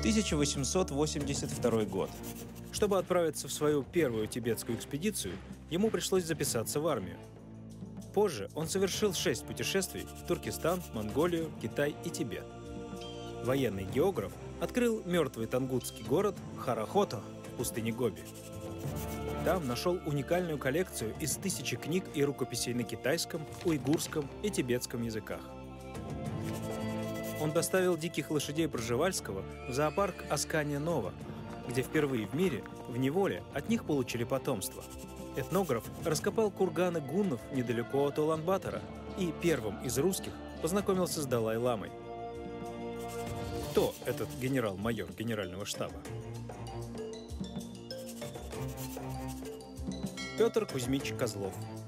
1882 год. Чтобы отправиться в свою первую тибетскую экспедицию, ему пришлось записаться в армию. Позже он совершил 6 путешествий в Туркестан, Монголию, Китай и Тибет. Военный географ открыл мертвый тангутский город Харахото в пустыне Гоби. Там нашел уникальную коллекцию из 1000 книг и рукописей на китайском, уйгурском и тибетском языках. Он доставил диких лошадей Пржевальского в зоопарк Аскания-Нова, где впервые в мире в неволе от них получили потомство. Этнограф раскопал курганы гуннов недалеко от Улан-Батора и первым из русских познакомился с Далай-ламой. Кто этот генерал-майор генерального штаба? Петр Кузьмич Козлов.